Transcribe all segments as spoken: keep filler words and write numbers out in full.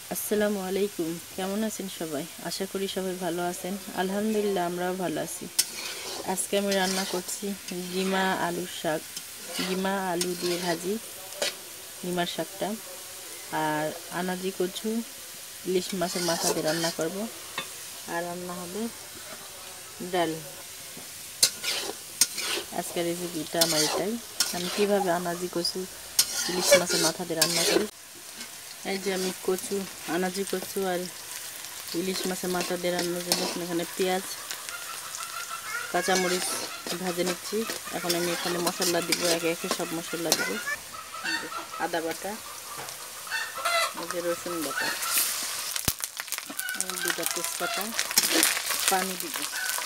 আসসালামু আলাইকুম। কেমন আছেন সবাই? আশা করি সবাই ভালো আছেন। আলহামদুলিল্লাহ আমরাও ভালো আছি। আজকে আমি রান্না করছি গিমা আলুর শাক, গিমা আলু দিয়ে ভাজি গিমার শাকটা, আর আনাজি কচু ইলিশ মাছের মাথা দিয়ে রান্না করব, আর রান্না হবে ডাল। আজকের রেসিপিটা আমার এটাই। আমি কীভাবে আনাজি কচু ইলিশ মাছের মাথা দিয়ে রান্না করি। এই যে আমি কচু আনাজি কচু আর ইলিশ মাছের মাথা দিয়ে রান্নার জন্য এখানে পেঁয়াজ কাঁচামরিচ ভেজে নিচ্ছি। এখন আমি এখানে মশলা দিব, একে একে সব মশলা দিব। আদা বাটা, এই যে রসুন বাটা, দুটা তেজপাতা, পানি দিব।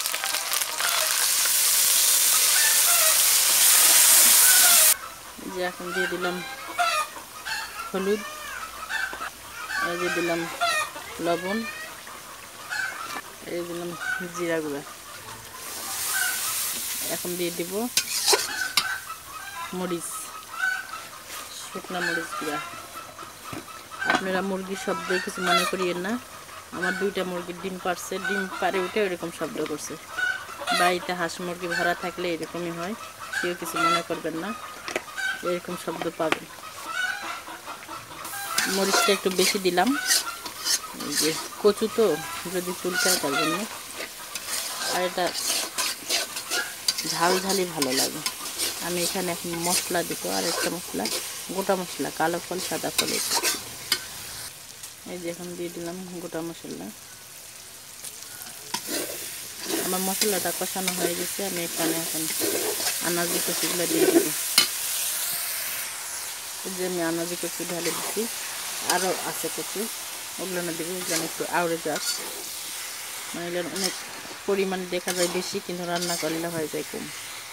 যে এখন দিয়ে দিলাম হলুদ, এই যে দিলাম লবণ, এই দিলাম জিরা গুঁড়া। এখন দিয়ে দিব মরিচ, শুকনা মরিচ গুঁড়া। আপনারা মুরগির শব্দ কিছু মনে করিয়েন না, আমার দুইটা মুরগির ডিম পারছে, ডিম পারে উঠে ওইরকম শব্দ করছে। বাড়িতে হাঁস মুরগি ভরা থাকলে এরকমই হয়, কেউ কিছু মনে করবেন না, এরকম শব্দ পাবেন। মরিচটা একটু বেশি দিলাম, এই যে কচু তো যদি চুলকায় তার জন্য। আর এটা ঝাল ঝালই ভালো লাগে। আমি এখানে এখন মশলা দিব, আর একটা মশলা গোটা মশলা, কালো ফল সাদা ফল। এই যে এখন দিয়ে দিলাম গোটা মশলা। আমার মশলাটা কষানো হয়ে গেছে, আমি এখানে এখন আনাজি কচুগুলো দিয়ে দেব। এই যে আমি আনাজি কচু ঢালে দিচ্ছি, আরও আছে কচু, ওগুলো না দেবো, ওগুলো একটু আউড়ে যাক। মানে অনেক পরিমাণ দেখা যায় বেশি, কিন্তু রান্না করলে হয়ে যায় কম।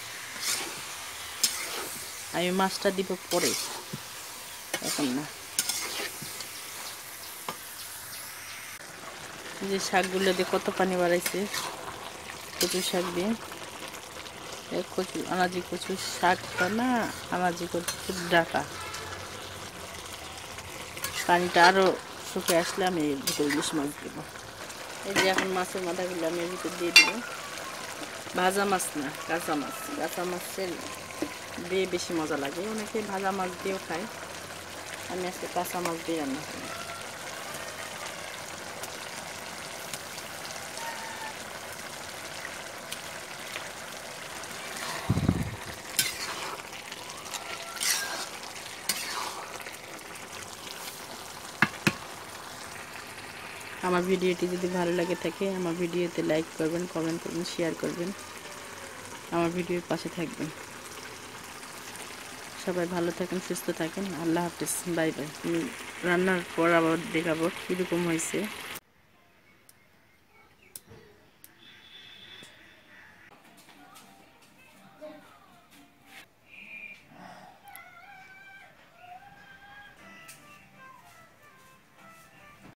আমি মাছটা দিব পরে, এখন না। যে শাকগুলো দিয়ে কত পানি বাড়াইছে, কচু শাক দিয়ে। কচু আনাজি কচু শাকটা না, আনাজি কচুর ডাটা। পানিটা আরও শুকে আসলে আমি এর ভিতরে ইলিশ মাছ দেবো। এই যে এখন মাছের মাথাগুলো আমি এর ভিতর দিয়ে দিব। ভাজা মাছ না, কাঁচা মাছ। কাঁচা মাছের দিয়ে বেশি মজা লাগে, অনেকে ভাজা মাছ দিয়েও খায়। আমি আজকে কাঁচা মাছ দিয়ে রান্না করি। আমার ভিডিওটি যদি ভালো লাগে থাকে, আমার ভিডিওতে লাইক করবেন, কমেন্ট করবেন, শেয়ার করবেন, আমার ভিডিওর পাশে থাকবেন। সবাই ভালো থাকেন, সুস্থ থাকেন। আল্লাহ হাফিজ, বাই বাই। রান্নার পর আবার দেখাবো কীরকম হয়েছে।